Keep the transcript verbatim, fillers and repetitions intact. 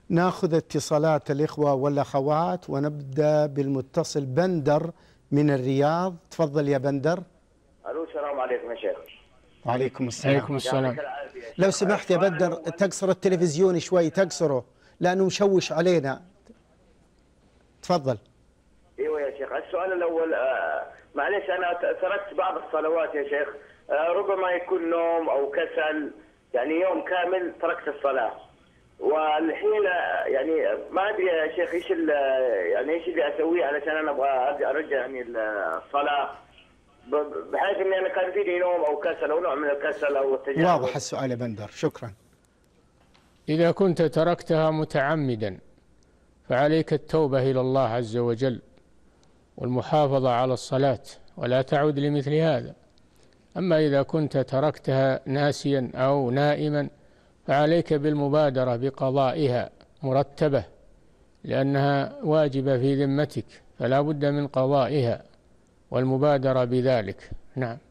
ناخذ اتصالات الإخوة والأخوات، ونبدأ بالمتصل بندر من الرياض. تفضل يا بندر. الو السلام عليكم يا شيخ. وعليكم السلام. عليكم السلام. لو سمحت يا بندر تقصر التلفزيون شوي، تقصره لأنه مشوش علينا. تفضل. ايوه يا شيخ. السؤال الاول، آه معلش انا تركت بعض الصلوات يا شيخ، آه ربما يكون نوم او كسل، يعني يوم كامل تركت الصلاه، والحين آه يعني ما ادري يا شيخ ايش يعني ايش اللي اسويه علشان انا ابغى ارجع يعني الصلاه، بحيث اني انا كان فيني نوم او كسل او نوع من الكسل او التجاهل. واضح السؤال يا بندر، شكرا. إذا كنت تركتها متعمدا فعليك التوبة إلى الله عز وجل والمحافظة على الصلاة ولا تعود لمثل هذا. أما إذا كنت تركتها ناسيا أو نائما فعليك بالمبادرة بقضائها مرتبة، لأنها واجبة في ذمتك فلا بد من قضائها والمبادرة بذلك. نعم.